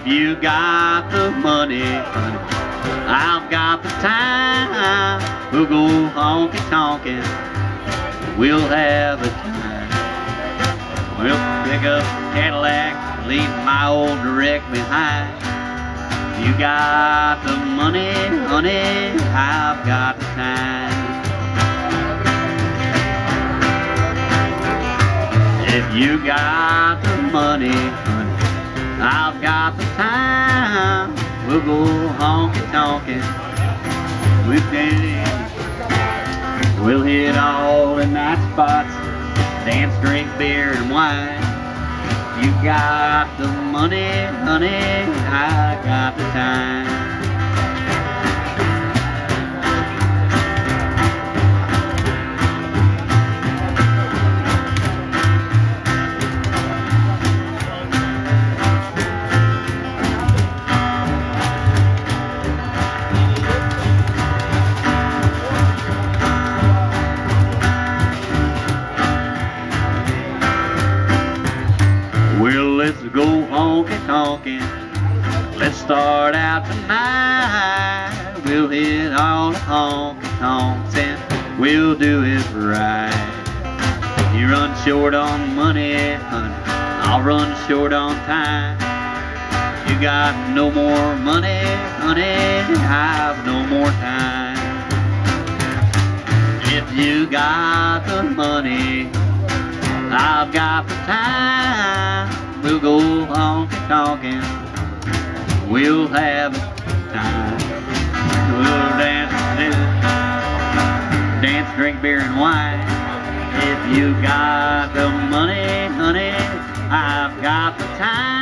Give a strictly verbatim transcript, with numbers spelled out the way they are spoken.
If you got the money, honey, I've got the time. We'll go honky-tonkin', we'll have a time. We'll pick up a Cadillac, leave my old wreck behind. If you got the money, honey, I've got the time. If you got the money, honey, I've got the time. We'll go honky-tonkin', we'll dance, we'll hit all the night spots, dance, drink beer and wine. You got the money, honey, I got the time. Well, let's go honky-tonkin', let's start out tonight. We'll hit all the honky-tonks and we'll do it right. You run short on money, honey, I'll run short on time. You got no more money, honey, I've no more time. If you got the money, I've got the time. We'll go honky-tonkin', we'll have a time. We'll dance, dance, dance, drink beer and wine. If you got the money, honey, I've got the time.